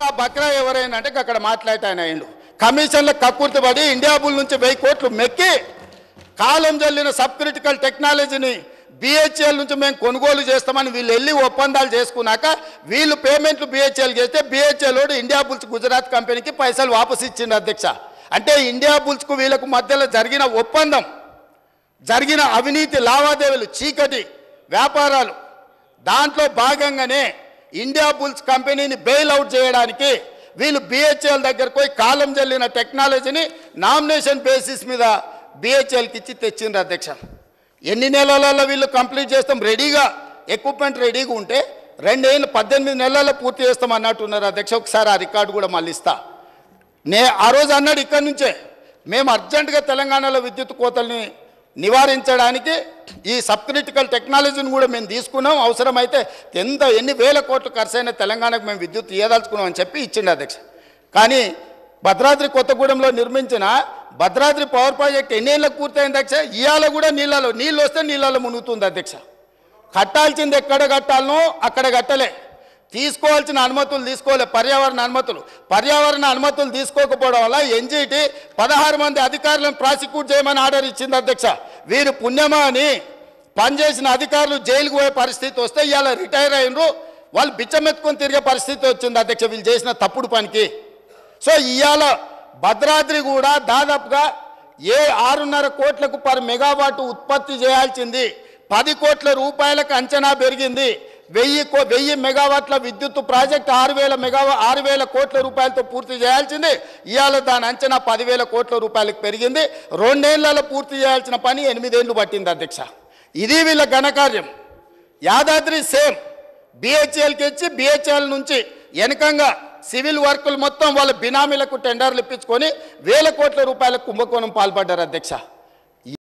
బక్రా ఎవరైనా అంటే అక్కడ మాట్లాడాయన అయిండు కమిషన్ల కక్కుర్తిపడి ఇండియా బుల్ నుంచి 1000 కోట్లు మెక్కి కాలం జల్లిన సబ్ క్రిటికల్ టెక్నాలజీని బిహెచ్ఎల్ నుంచి మేము కొనుగోలు చేస్తామని వీళ్ళు వెళ్ళి ఒప్పందాలు చేసుకున్నాక వీళ్ళు పేమెంట్లు బిహెచ్ఎల్ చేస్తే బిహెచ్ఎల్ ఇండియా బుల్స్ గుజరాత్ కంపెనీకి పైసలు వాపసు ఇచ్చిండు అధ్యక్ష. అంటే ఇండియా బుల్స్కు వీళ్ళకు మధ్యలో జరిగిన ఒప్పందం, జరిగిన అవినీతి లావాదేవీలు, చీకటి వ్యాపారాలు, దాంట్లో భాగంగానే ఇండియా బుల్స్ కంపెనీని బెయిల్ అవుట్ చేయడానికి వీళ్ళు బిహెచ్ఎల్ దగ్గరకు పోయి కాలం జల్లిన టెక్నాలజీని నామినేషన్ బేసిస్ మీద బిహెచ్ఎల్కి ఇచ్చి తెచ్చిండ్రు అధ్యక్ష. ఎన్ని నెలలలో వీళ్ళు కంప్లీట్ చేస్తాం, రెడీగా ఎక్విప్మెంట్ రెడీగా ఉంటే 2 ఏళ్ళు 18 నెలల్లో పూర్తి చేస్తాం అన్నట్టున్నారు అధ్యక్ష. ఒకసారి ఆ రికార్డు కూడా మళ్ళీ ఇస్తా. ఆ రోజు అన్నాడు ఇక్కడి నుంచే మేము అర్జెంటుగా తెలంగాణలో విద్యుత్ కోతల్ని నివారించడానికి ఈ సబ్ క్రిటికల్ టెక్నాలజీని కూడా మేము తీసుకున్నాం, అవసరమైతే ఎన్ని వేల కోట్లు ఖర్చు అయినా తెలంగాణకు మేము విద్యుత్ ఇవ్వదలుచుకున్నాం అని చెప్పి ఇచ్చిండు అధ్యక్ష. కానీ భద్రాద్రి కొత్తగూడెంలో నిర్మించిన భద్రాద్రి పవర్ ప్రాజెక్ట్ ఎన్ని ఏళ్ళకు పూర్తయింది అధ్యక్ష? ఇవాళ కూడా నీళ్ళు వస్తే నీళ్ళలో మునుగుతుంది అధ్యక్ష. కట్టాల్సింది ఎక్కడ కట్టాలనో అక్కడ కట్టలే, తీసుకోవాల్సిన అనుమతులు తీసుకోలే, పర్యావరణ అనుమతులు తీసుకోకపోవడం వల్ల ఎన్జీటీ 16 మంది అధికారులను ప్రాసిక్యూట్ చేయమని ఆర్డర్ ఇచ్చింది అధ్యక్ష. వీరు పుణ్యమా అని పనిచేసిన అధికారులు జైలుకు పోయే పరిస్థితి వస్తే ఇవాళ రిటైర్ అయినరు, వాళ్ళు బిచ్చమెత్తుకొని తిరిగే పరిస్థితి వచ్చింది అధ్యక్ష వీళ్ళు చేసిన తప్పుడు పనికి. సో ఇవాళ భద్రాద్రి కూడా దాదాపుగా 6.5 కోట్లకు పర్ మెగావాట్ ఉత్పత్తి చేయాల్సింది 10 కోట్ల రూపాయలకు అంచనా పెరిగింది. 1000 మెగావాట్ల విద్యుత్ ప్రాజెక్ట్ 6,000 కోట్ల రూపాయలతో పూర్తి చేయాల్సింది ఇవాళ దాని అంచనా 10,000 కోట్ల రూపాయలకు పెరిగింది. 2 ఏళ్లలో పూర్తి చేయాల్సిన పని 8 ఏళ్ళు పట్టింది అధ్యక్ష. ఇది వీళ్ళ ఘనకార్యం. యాదాద్రి సేమ్ బిహెచ్ఎల్కి ఇచ్చి బిహెచ్ఎల్ నుంచి వెనకంగా సివిల్ వర్కులు మొత్తం వాళ్ళ బినామీలకు టెండర్లు ఇప్పించుకొని 1,000 కోట్ల రూపాయల కుంభకోణం పాల్పడ్డారు అధ్యక్ష.